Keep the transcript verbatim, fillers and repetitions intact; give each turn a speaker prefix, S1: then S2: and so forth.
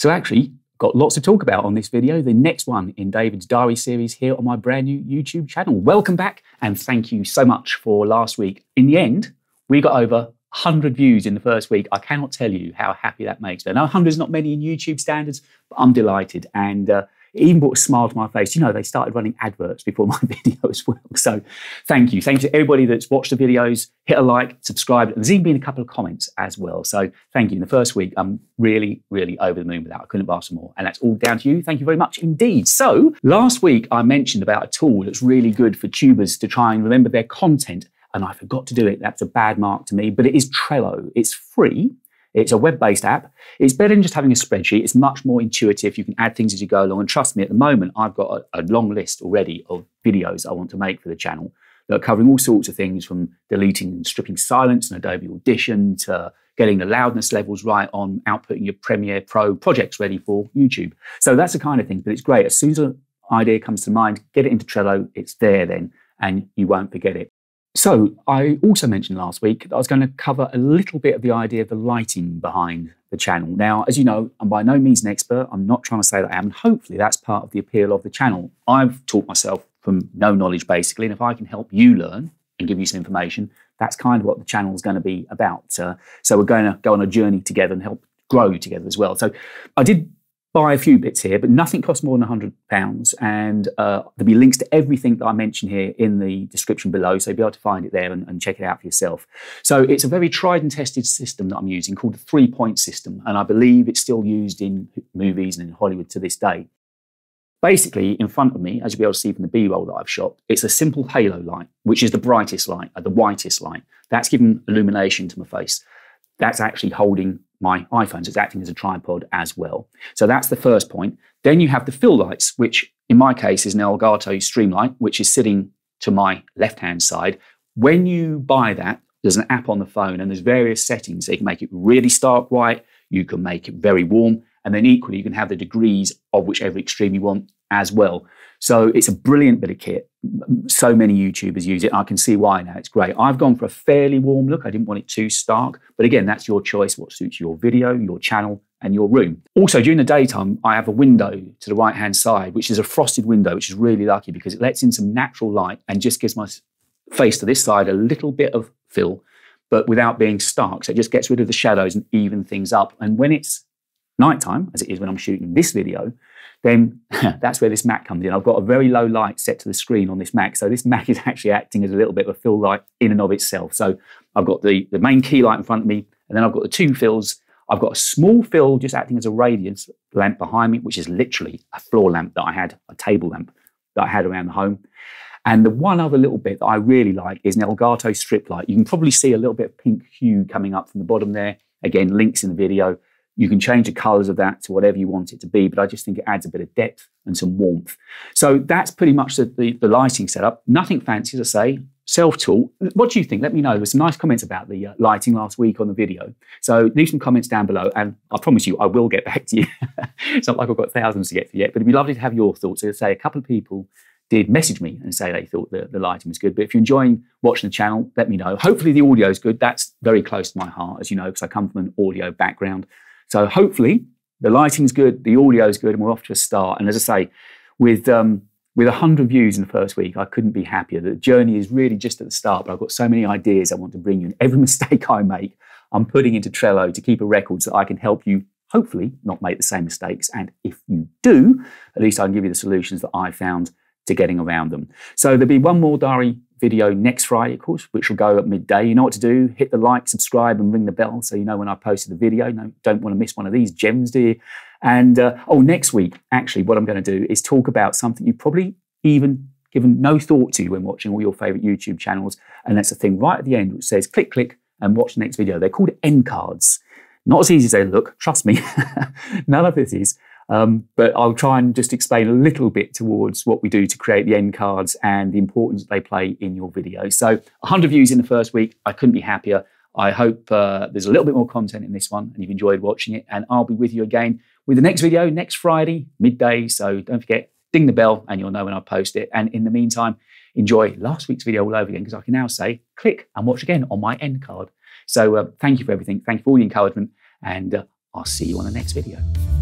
S1: So actually, got lots to talk about on this video, the next one in David's diary series here on my brand new YouTube channel. Welcome back, and thank you so much for last week. In the end, we got over one hundred views in the first week. I cannot tell you how happy that makes me. Now, one hundred is not many in YouTube standards, but I'm delighted. And uh, it even brought a smile to my face. You know, they started running adverts before my video as well. So thank you. Thank you to everybody that's watched the videos, hit a like, subscribe. And there's even been a couple of comments as well. So thank you. In the first week, I'm really, really over the moon with that. I couldn't have asked for more. And that's all down to you. Thank you very much indeed. So last week, I mentioned about a tool that's really good for tubers to try and remember their content. And I forgot to do it. That's a bad mark to me, but it is Trello. It's free. It's a web-based app. It's better than just having a spreadsheet. It's much more intuitive. You can add things as you go along. And trust me, at the moment, I've got a, a long list already of videos I want to make for the channel that are covering all sorts of things, from deleting and stripping silence in Adobe Audition to getting the loudness levels right on outputting your Premiere Pro projects ready for YouTube. So that's the kind of thing, but it's great. As soon as an idea comes to mind, get it into Trello. It's there then, and you won't forget it. So I also mentioned last week that I was going to cover a little bit of the idea of the lighting behind the channel. Now, as you know, I'm by no means an expert. I'm not trying to say that I am. And hopefully that's part of the appeal of the channel. I've taught myself from no knowledge, basically. And if I can help you learn and give you some information, that's kind of what the channel is going to be about. Uh, so we're going to go on a journey together and help grow together as well. So I did buy a few bits here, but nothing costs more than one hundred pounds. And uh, there'll be links to everything that I mentioned here in the description below, so you'll be able to find it there and, and check it out for yourself. So it's a very tried and tested system that I'm using called the three-point system, and I believe it's still used in movies and in Hollywood to this day. Basically, in front of me, as you'll be able to see from the B-roll that I've shot, it's a simple halo light, which is the brightest light, uh, the whitest light. That's giving illumination to my face. That's actually holding my iPhone, so it's acting as a tripod as well. So that's the first point. Then you have the fill lights, which in my case is an Elgato Streamlight, which is sitting to my left-hand side. When you buy that, there's an app on the phone and there's various settings. So you can make it really stark white, you can make it very warm, and then equally you can have the degrees of whichever extreme you want as well. So it's a brilliant bit of kit. So many YouTubers use it. I can see why now. It's great. I've gone for a fairly warm look. I didn't want it too stark. But again, that's your choice, what suits your video, your channel, and your room. Also, during the daytime, I have a window to the right-hand side, which is a frosted window, which is really lucky because it lets in some natural light and just gives my face to this side a little bit of fill, but without being stark. So it just gets rid of the shadows and even things up. And when it's nighttime, as it is when I'm shooting this video, then that's where this Mac comes in. I've got a very low light set to the screen on this Mac. So this Mac is actually acting as a little bit of a fill light in and of itself. So I've got the, the main key light in front of me, and then I've got the two fills. I've got a small fill just acting as a radiance lamp behind me, which is literally a floor lamp that I had, a table lamp that I had around the home. And the one other little bit that I really like is an Elgato strip light. You can probably see a little bit of pink hue coming up from the bottom there. Again, links in the video. You can change the colors of that to whatever you want it to be, but I just think it adds a bit of depth and some warmth. So that's pretty much the, the, the lighting setup. Nothing fancy, as I say, self-taught. What do you think? Let me know. There were some nice comments about the uh, lighting last week on the video. So leave some comments down below, and I promise you, I will get back to you. It's not like I've got thousands to get to yet, but it'd be lovely to have your thoughts. So, say a couple of people did message me and say they thought the, the lighting was good. But if you're enjoying watching the channel, let me know. Hopefully the audio is good. That's very close to my heart, as you know, because I come from an audio background. So hopefully the lighting's good, the audio's good, and we're off to a start. And as I say, with um, with one hundred views in the first week, I couldn't be happier. The journey is really just at the start, but I've got so many ideas I want to bring you. And every mistake I make, I'm putting into Trello to keep a record so I can help you, hopefully, not make the same mistakes. And if you do, at least I can give you the solutions that I found to getting around them. So there'll be one more diary video next Friday, of course, which will go at midday. You know what to do. Hit the like, subscribe, and ring the bell so you know when I posted the video. No, don't want to miss one of these gems, do you? And, uh, oh, next week, actually, what I'm going to do is talk about something you've probably even given no thought to when watching all your favorite YouTube channels. And that's the thing right at the end, which says click, click, and watch the next video. They're called end cards. Not as easy as they look, trust me. None of this is. Um, but I'll try and just explain a little bit towards what we do to create the end cards and the importance they play in your video. So one hundred views in the first week. I couldn't be happier. I hope uh, there's a little bit more content in this one and you've enjoyed watching it. And I'll be with you again with the next video next Friday, midday. So don't forget, ding the bell and you'll know when I post it. And in the meantime, enjoy last week's video all over again, because I can now say click and watch again on my end card. So uh, thank you for everything. Thank you for all the encouragement, and uh, I'll see you on the next video.